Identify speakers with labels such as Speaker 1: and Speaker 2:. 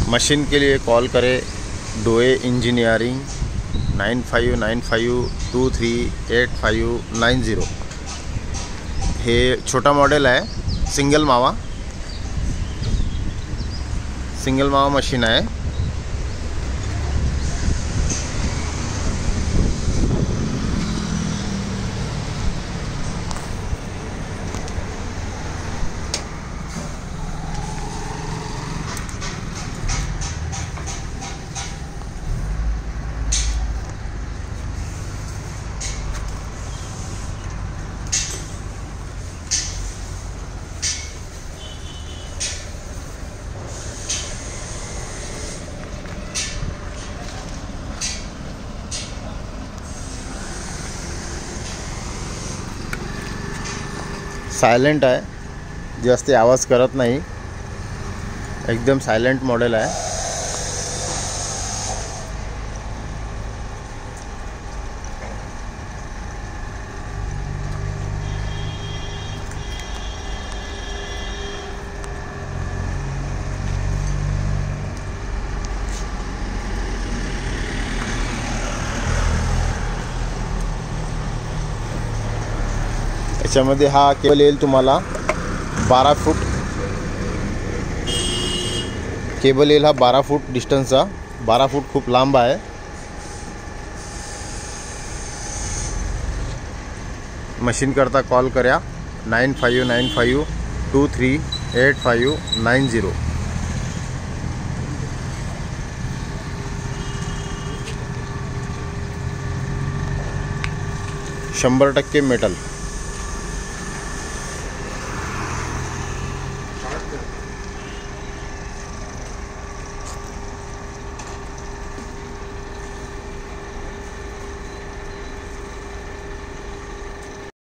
Speaker 1: Machine के लिए call करें डोए इंजीनियरिंग 9595238590। हे छोटा मॉडेल आहे, सिंगल मावा मशीन आहे। सायलेंट आहे, जास्त आवाज करत नाही, एकदम सायलेंट मॉडेल आहे। याच्यामध्ये हा केबल येईल तुम्हाला 12 फूट केबल येईल, हा 12 फूट डिस्टन्सचा। 12 फूट खूप लांब आहे। मशीन करता कॉल करा 9595238590। 100% मेटल।